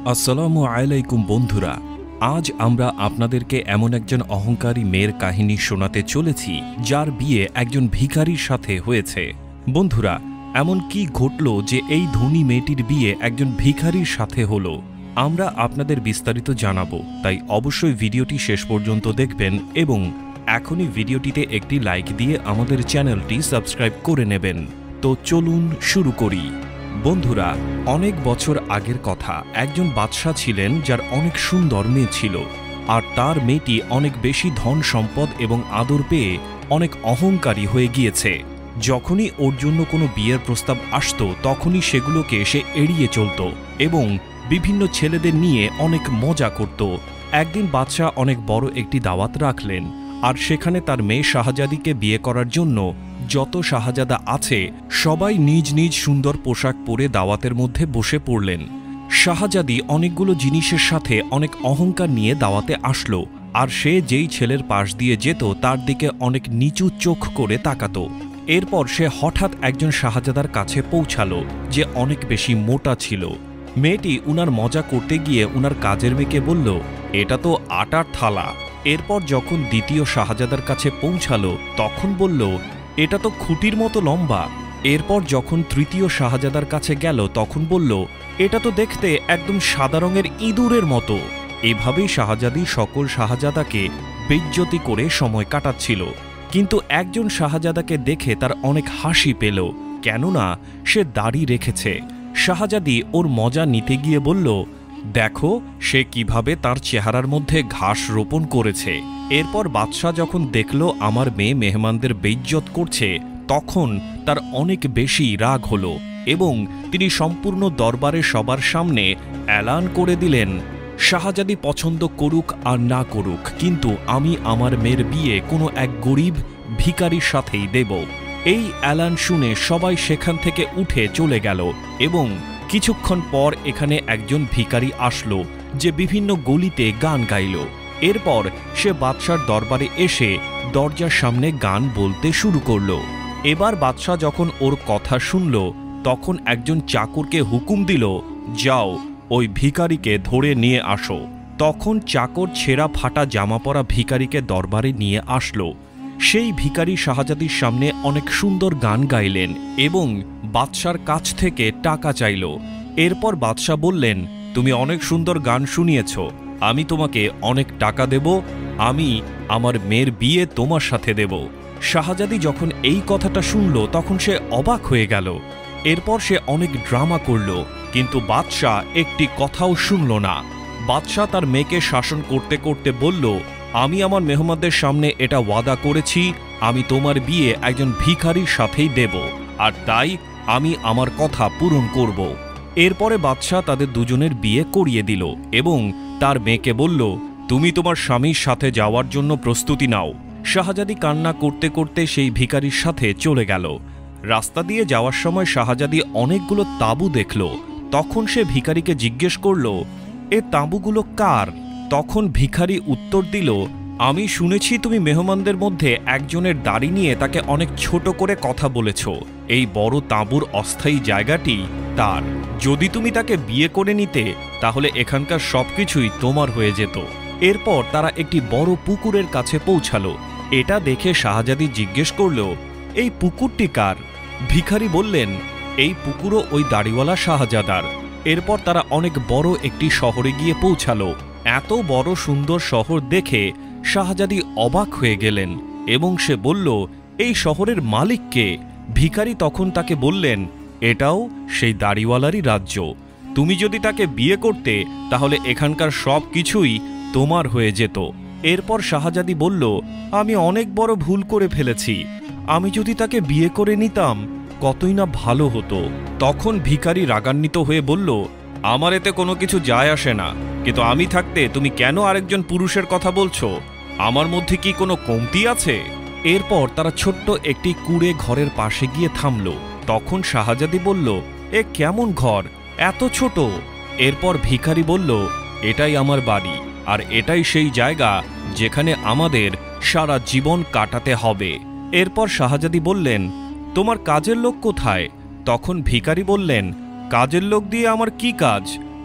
আসসালামু আলাইকুম বন্ধুরা, আজ আমরা আপনাদেরকে এমন একজন অহংকারী মেয়ের কাহিনী শোনাতে চলেছি যার বিয়ে একজন ভিখারির সাথে হয়েছে। বন্ধুরা, এমন কি ঘটল যে এই ধনী মেয়েটির বিয়ে একজন ভিখারির সাথে হলো? আমরা আপনাদের বিস্তারিত জানাবো, তাই অবশ্যই ভিডিওটি শেষ পর্যন্ত দেখবেন এবং এখনই ভিডিওটিতে একটি লাইক দিয়ে আমাদের চ্যানেলটি সাবস্ক্রাইব করে নেবেন। তো চলুন শুরু করি। বন্ধুরা, অনেক বছর আগের কথা, একজন বাদশাহ ছিলেন যার অনেক সুন্দর মেয়ে ছিল, আর তার মেয়েটি অনেক বেশি ধন সম্পদ এবং আদর পেয়ে অনেক অহংকারী হয়ে গিয়েছে। যখনই ওর জন্য কোনো বিয়ের প্রস্তাব আসতো তখনই সেগুলোকে সে এড়িয়ে চলত এবং বিভিন্ন ছেলেদের নিয়ে অনেক মজা করত। একদিন বাদশাহ অনেক বড় একটি দাওয়াত রাখলেন, আর সেখানে তার মেয়ে শাহজাদিকে বিয়ে করার জন্য যত শাহজাদা আছে সবাই নিজ নিজ সুন্দর পোশাক পরে দাওয়াতের মধ্যে বসে পড়লেন। শাহজাদি অনেকগুলো জিনিসের সাথে অনেক অহংকার নিয়ে দাওয়াতে আসলো, আর সে যেই ছেলের পাশ দিয়ে যেত তার দিকে অনেক নিচু চোখ করে তাকাতো। এরপর সে হঠাৎ একজন শাহজাদার কাছে পৌঁছালো যে অনেক বেশি মোটা ছিল। মেয়েটি উনার মজা করতে গিয়ে উনার কাজের মেয়েকে বলল, এটা তো আটার থালা। এরপর যখন দ্বিতীয় শাহজাদার কাছে পৌঁছালো তখন বলল, এটা তো খুঁটির মতো লম্বা। এরপর যখন তৃতীয় শাহজাদার কাছে গেল তখন বলল, এটা তো দেখতে একদম সাদা রঙের ইঁদুরের মতো। এভাবেই শাহজাদি সকল শাহজাদাকে বেইজ্জতি করে সময় কাটাচ্ছিল। কিন্তু একজন শাহজাদাকে দেখে তার অনেক হাসি পেল, কেননা সে দাড়ি রেখেছে। শাহজাদি ওর মজা নিতে গিয়ে বলল, দেখো সে কিভাবে তার চেহারার মধ্যে ঘাস রোপণ করেছে। এরপর বাদশাহ যখন দেখল আমার মেয়ে মেহমানদের বেইজ্জত করছে তখন তার অনেক বেশি রাগ হলো এবং তিনি সম্পূর্ণ দরবারে সবার সামনে এলান করে দিলেন, শাহজাদি পছন্দ করুক আর না করুক, কিন্তু আমি আমার মেয়ের বিয়ে কোনো এক গরিব ভিখারির সাথেই দেব। এই এলান শুনে সবাই সেখান থেকে উঠে চলে গেল এবং কিছুক্ষণ পর এখানে একজন ভিখারি আসলো যে বিভিন্ন গলিতে গান গাইল। এরপর সে বাদশার দরবারে এসে দরজার সামনে গান বলতে শুরু করল। এবার বাদশাহ যখন ওর কথা শুনল তখন একজন চাকরকে হুকুম দিল, যাও ওই ভিখারিকে ধরে নিয়ে আসো। তখন চাকর ছেঁড়া ফাটা জামা পরা ভিখারিকে দরবারে নিয়ে আসলো। সেই ভিখারি শাহজাদির সামনে অনেক সুন্দর গান গাইলেন এবং বাদশার কাছ থেকে টাকা চাইল। এরপর বাদশাহ বললেন, তুমি অনেক সুন্দর গান শুনিয়েছ, আমি তোমাকে অনেক টাকা দেব, আমি আমার মেয়ের বিয়ে তোমার সাথে দেব। শাহজাদি যখন এই কথাটা শুনল তখন সে অবাক হয়ে গেল। এরপর সে অনেক ড্রামা করল, কিন্তু বাদশাহ একটি কথাও শুনল না। বাদশাহ তার মেয়েকে শাসন করতে করতে বলল, আমি আমার মেহমানদের সামনে এটা ওয়াদা করেছি, আমি তোমার বিয়ে একজন ভিখারির সাথেই দেব, আর তাই আমি আমার কথা পূরণ করব। এরপরে বাদশাহ তাদের দুজনের বিয়ে করিয়ে দিল এবং তার মেয়েকে বলল, তুমি তোমার স্বামীর সাথে যাওয়ার জন্য প্রস্তুতি নাও। শাহজাদি কান্না করতে করতে সেই ভিখারির সাথে চলে গেল। রাস্তা দিয়ে যাওয়ার সময় শাহজাদি অনেকগুলো তাঁবু দেখল। তখন সে ভিখারিকে জিজ্ঞেস করল, এ তাঁবুগুলো কার? তখন ভিখারি উত্তর দিল, আমি শুনেছি তুমি মেহমানদের মধ্যে একজনের দাড়ি নিয়ে তাকে অনেক ছোট করে কথা বলেছ। এই বড় তাঁবুর অস্থায়ী জায়গাটি তার। যদি তুমি তাকে বিয়ে করে নিতে তাহলে এখানকার সবকিছুই তোমার হয়ে যেত। এরপর তারা একটি বড় পুকুরের কাছে পৌঁছালো। এটা দেখে শাহজাদি জিজ্ঞেস করল, এই পুকুরটি কার? ভিখারি বললেন, এই পুকুরও ওই দাড়িওয়ালা শাহজাদার। এরপর তারা অনেক বড় একটি শহরে গিয়ে পৌঁছালো। এত বড় সুন্দর শহর দেখে শাহজাদি অবাক হয়ে গেলেন এবং সে বলল, এই শহরের মালিক কে? ভিখারি তখন তাকে বললেন, এটাও সেই দাড়িওয়ালারই রাজ্য। তুমি যদি তাকে বিয়ে করতে তাহলে এখানকার সব কিছুই তোমার হয়ে যেত। এরপর শাহজাদি বলল, আমি অনেক বড় ভুল করে ফেলেছি, আমি যদি তাকে বিয়ে করে নিতাম কতই না ভালো হতো। তখন ভিখারি রাগান্বিত হয়ে বলল, আমার এতে কোনো কিছু যায় আসে না, কিন্তু আমি থাকতে তুমি কেন আরেকজন পুরুষের কথা বলছো? আমার মধ্যে কি কোনো কমতি আছে? এরপর তারা ছোট্ট একটি কুঁড়ে ঘরের পাশে গিয়ে থামল। তখন শাহজাদি বলল, এ কেমন ঘর, এত ছোট? এরপর ভিখারি বলল, এটাই আমার বাড়ি, আর এটাই সেই জায়গা যেখানে আমাদের সারা জীবন কাটাতে হবে। এরপর শাহজাদি বললেন, তোমার কাজের লোক কোথায়? তখন ভিখারি বললেন, কাজের লোক দিয়ে আমার কি কাজ?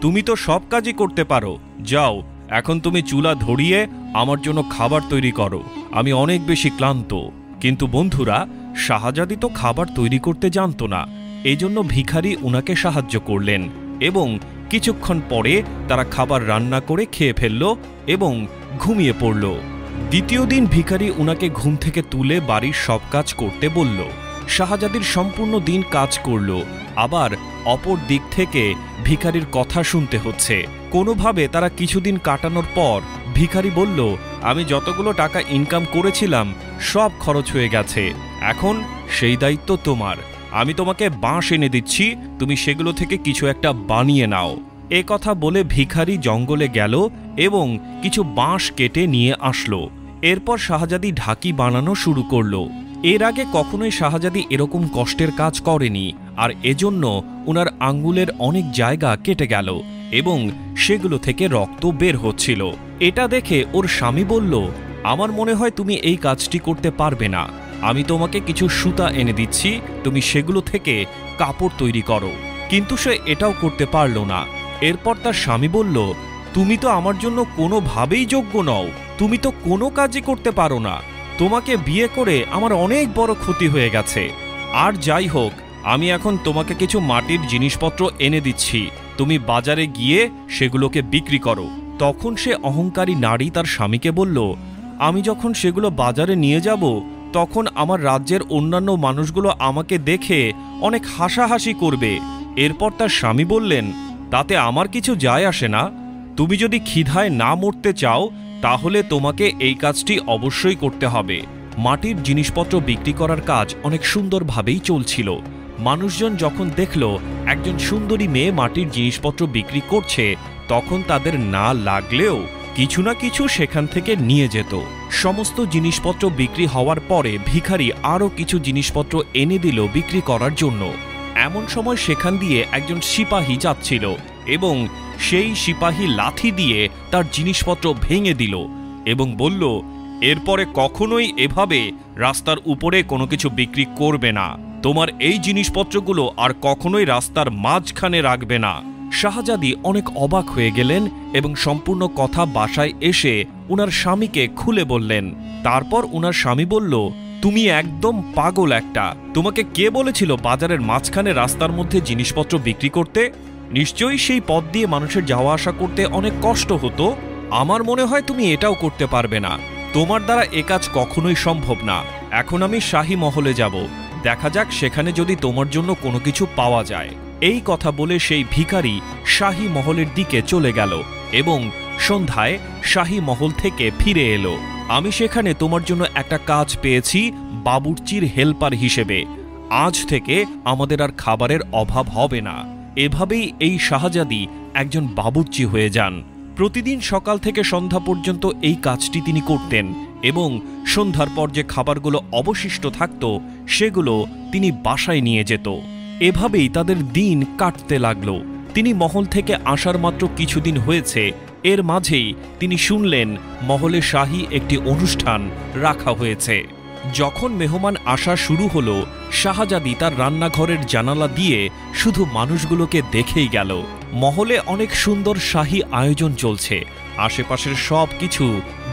তুমি তো সব কাজই করতে পারো, যাও এখন তুমি চুলা ধরিয়ে আমার জন্য খাবার তৈরি করো, আমি অনেক বেশি ক্লান্ত। কিন্তু বন্ধুরা, শাহজাদি তো খাবার তৈরি করতে জানতো না, এজন্য ভিখারি উনাকে সাহায্য করলেন এবং কিছুক্ষণ পরে তারা খাবার রান্না করে খেয়ে ফেলল এবং ঘুমিয়ে পড়ল। দ্বিতীয় দিন ভিখারি উনাকে ঘুম থেকে তুলে বাড়ির সব কাজ করতে বলল। শাহজাদির সম্পূর্ণ দিন কাজ করল, আবার অপর দিক থেকে ভিখারির কথা শুনতে হচ্ছে। কোনোভাবে তারা কিছুদিন কাটানোর পর ভিখারি বলল, আমি যতগুলো টাকা ইনকাম করেছিলাম সব খরচ হয়ে গেছে, এখন সেই দায়িত্ব তোমার। আমি তোমাকে বাঁশ এনে দিচ্ছি, তুমি সেগুলো থেকে কিছু একটা বানিয়ে নাও। এ কথা বলে ভিখারি জঙ্গলে গেল এবং কিছু বাঁশ কেটে নিয়ে আসলো। এরপর শাহজাদি ঢাকি বানানো শুরু করলো। এর আগে কখনোই শাহজাদি এরকম কষ্টের কাজ করেনি, আর এজন্য ওনার আঙ্গুলের অনেক জায়গা কেটে গেল এবং সেগুলো থেকে রক্ত বের হচ্ছিল। এটা দেখে ওর স্বামী বলল, আমার মনে হয় তুমি এই কাজটি করতে পারবে না, আমি তোমাকে কিছু সুতা এনে দিচ্ছি, তুমি সেগুলো থেকে কাপড় তৈরি করো। কিন্তু সে এটাও করতে পারল না। এরপর তার স্বামী বলল, তুমি তো আমার জন্য কোনোভাবেই যোগ্য নও, তুমি তো কোনো কাজই করতে পারো না, তোমাকে বিয়ে করে আমার অনেক বড় ক্ষতি হয়ে গেছে। আর যাই হোক, আমি এখন তোমাকে কিছু মাটির জিনিসপত্র এনে দিচ্ছি, তুমি বাজারে গিয়ে সেগুলোকে বিক্রি করো। তখন সে অহংকারী নারী তার স্বামীকে বলল, আমি যখন সেগুলো বাজারে নিয়ে যাব তখন আমার রাজ্যের অন্যান্য মানুষগুলো আমাকে দেখে অনেক হাসাহাসি করবে। এরপর তার স্বামী বললেন, তাতে আমার কিছু যায় আসে না, তুমি যদি ক্ষিধায় না মরতে চাও তাহলে তোমাকে এই কাজটি অবশ্যই করতে হবে। মাটির জিনিসপত্র বিক্রি করার কাজ অনেক সুন্দরভাবেই চলছিল। মানুষজন যখন দেখল একজন সুন্দরী মেয়ে মাটির জিনিসপত্র বিক্রি করছে, তখন তাদের না লাগলেও কিছু না কিছু সেখান থেকে নিয়ে যেত। সমস্ত জিনিসপত্র বিক্রি হওয়ার পরে ভিখারি আরও কিছু জিনিসপত্র এনে দিল বিক্রি করার জন্য। এমন সময় সেখান দিয়ে একজন সিপাহী যাচ্ছিল এবং সেই সিপাহী লাথি দিয়ে তার জিনিসপত্র ভেঙে দিল এবং বলল, এরপরে কখনোই এভাবে রাস্তার উপরে কোনো কিছু বিক্রি করবে না, তোমার এই জিনিসপত্রগুলো আর কখনোই রাস্তার মাঝখানে রাখবে না। শাহজাদি অনেক অবাক হয়ে গেলেন এবং সম্পূর্ণ কথা বাসায় এসে উনার স্বামীকে খুলে বললেন। তারপর উনার স্বামী বলল, তুমি একদম পাগল একটা, তোমাকে কে বলেছিল বাজারের মাঝখানে রাস্তার মধ্যে জিনিসপত্র বিক্রি করতে? নিশ্চয়ই সেই পথ দিয়ে মানুষের যাওয়া আসা করতে অনেক কষ্ট হতো। আমার মনে হয় তুমি এটাও করতে পারবে না, তোমার দ্বারা এ কাজ কখনোই সম্ভব না। এখন আমি শাহী মহলে যাব, দেখা যাক সেখানে যদি তোমার জন্য কোনো কিছু পাওয়া যায়। এই কথা বলে সেই ভিখারি শাহী মহলের দিকে চলে গেল এবং সন্ধ্যায় শাহী মহল থেকে ফিরে এলো। আমি সেখানে তোমার জন্য একটা কাজ পেয়েছি বাবুর্চির হেল্পার হিসেবে, আজ থেকে আমাদের আর খাবারের অভাব হবে না। এভাবেই এই শাহজাদি একজন বাবুর্চি হয়ে যান। প্রতিদিন সকাল থেকে সন্ধ্যা পর্যন্ত এই কাজটি তিনি করতেন এবং সন্ধ্যার পর যে খাবারগুলো অবশিষ্ট থাকত সেগুলো তিনি বাসায় নিয়ে যেত। এভাবেই তাদের দিন কাটতে লাগলো। তিনি মহল থেকে আসার মাত্র কিছুদিন হয়েছে, এর মাঝেই তিনি শুনলেন মহলে শাহী একটি অনুষ্ঠান রাখা হয়েছে। যখন মেহমান আসা শুরু হলো, শাহজাদি তার রান্নাঘরের জানালা দিয়ে শুধু মানুষগুলোকে দেখেই গেল। মহলে অনেক সুন্দর শাহী আয়োজন চলছে, আশেপাশের সব কিছু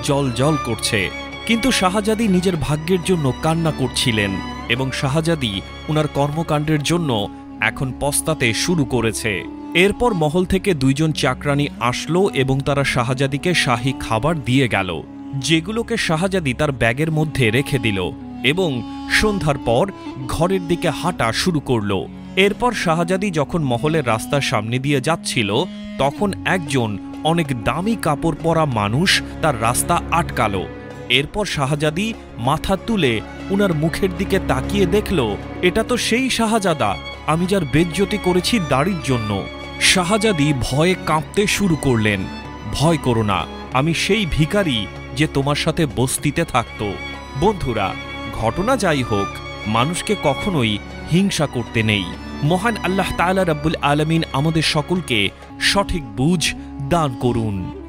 জল করছে, কিন্তু শাহজাদি নিজের ভাগ্যের জন্য কান্না করছিলেন এবং শাহজাদি উনার কর্মকাণ্ডের জন্য এখন পস্তাতে শুরু করেছে। এরপর মহল থেকে দুইজন চাকরানী আসলো এবং তারা শাহজাদিকে শাহী খাবার দিয়ে গেল, যেগুলোকে শাহজাদি তার ব্যাগের মধ্যে রেখে দিল এবং সন্ধ্যার পর ঘরের দিকে হাঁটা শুরু করল। এরপর শাহজাদি যখন মহলের রাস্তার সামনে দিয়ে যাচ্ছিল, তখন একজন অনেক দামি কাপড় পরা মানুষ তার রাস্তা আটকালো। এরপর শাহজাদি মাথা তুলে উনার মুখের দিকে তাকিয়ে দেখল, এটা তো সেই শাহজাদা আমি যার বেজ্জতি করেছি দাড়ির জন্য। শাহজাদি ভয়ে কাঁপতে শুরু করলেন। ভয় করো না, আমি সেই ভিখারি যে তোমার সাথে বস্তিতে থাকত। বন্ধুরা, ঘটনা যাই হোক, মানুষকে কখনোই হিংসা করতে নেই। মহান আল্লাহ তাআলা রাব্বুল আলামিন আমাদের সকলকে সঠিক বুঝ দান করুন।